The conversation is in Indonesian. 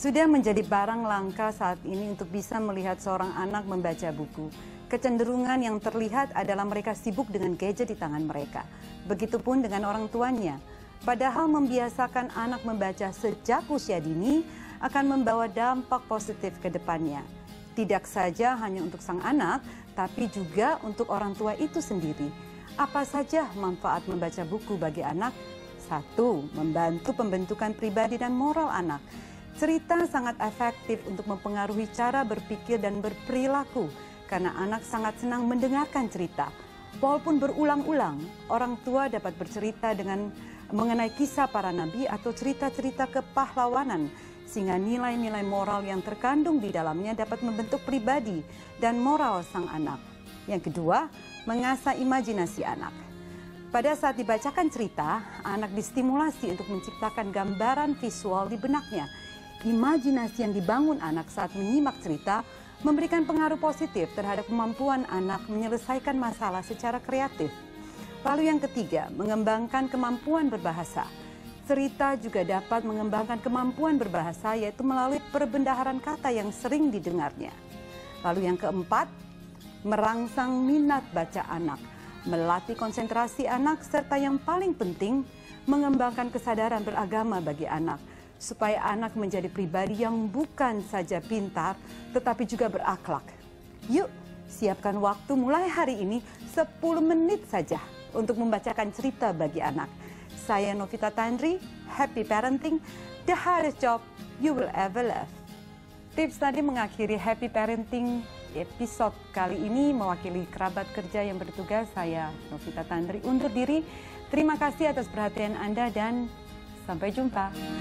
Sudah menjadi barang langka saat ini untuk bisa melihat seorang anak membaca buku. Kecenderungan yang terlihat adalah mereka sibuk dengan gadget di tangan mereka. Begitupun dengan orang tuanya. Padahal membiasakan anak membaca sejak usia dini akan membawa dampak positif ke depannya. Tidak saja hanya untuk sang anak, tapi juga untuk orang tua itu sendiri. Apa saja manfaat membaca buku bagi anak? 1. Membantu pembentukan pribadi dan moral anak. Cerita sangat efektif untuk mempengaruhi cara berpikir dan berperilaku karena anak sangat senang mendengarkan cerita. Walaupun berulang-ulang, orang tua dapat bercerita dengan mengenai kisah para nabi atau cerita-cerita kepahlawanan sehingga nilai-nilai moral yang terkandung di dalamnya dapat membentuk pribadi dan moral sang anak. Yang kedua, mengasah imajinasi anak. Pada saat dibacakan cerita, anak distimulasi untuk menciptakan gambaran visual di benaknya. Imajinasi yang dibangun anak saat menyimak cerita memberikan pengaruh positif terhadap kemampuan anak menyelesaikan masalah secara kreatif. Lalu yang ketiga, mengembangkan kemampuan berbahasa. Cerita juga dapat mengembangkan kemampuan berbahasa yaitu melalui perbendaharaan kata yang sering didengarnya. Lalu yang keempat, merangsang minat baca anak, melatih konsentrasi anak serta yang paling penting, mengembangkan kesadaran beragama bagi anak. Supaya anak menjadi pribadi yang bukan saja pintar, tetapi juga berakhlak. Yuk, siapkan waktu mulai hari ini 10 menit saja untuk membacakan cerita bagi anak. Saya Novita Tandri, Happy Parenting, the hardest job you will ever love. Tips tadi mengakhiri Happy Parenting episode kali ini. Mewakili kerabat kerja yang bertugas, saya Novita Tandri undur diri. Terima kasih atas perhatian Anda dan sampai jumpa.